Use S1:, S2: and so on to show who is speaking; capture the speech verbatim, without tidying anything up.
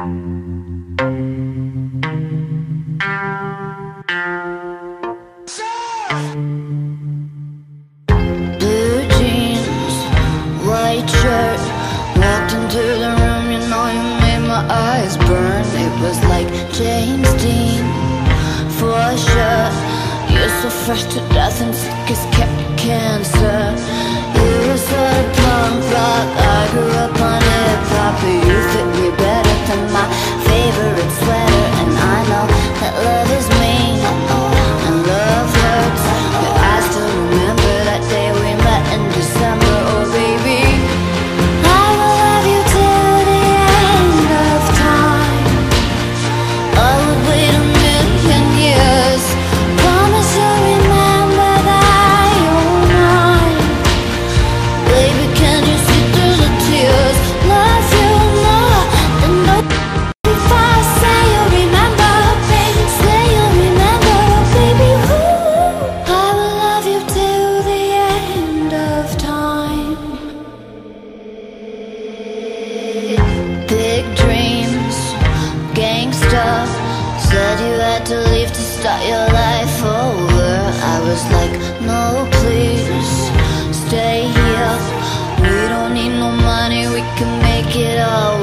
S1: Blue jeans, white shirt, walked into the room, you know you made my eyes burn. It was like James Dean, for sure. You're so fresh to death and sick as cancer. You were sort of punk rock, I grew up on hip-hop, but you fit me better than my favorite sweater. And I know that love is mean, and love hurts, but I still remember that day we met in December. Oh baby, I will love you till the end of time. I would wait a million years. Promise you'll remember that you're mine. Baby, can you see through the tears? Love you more than no. If I say you'll remember, baby, say you'll remember, baby. Ooh, I will love you till the end of time. Big dreams, gangster. Said you had to leave to start your life over. I was like, no please, stay here. We don't need no money, we can make it all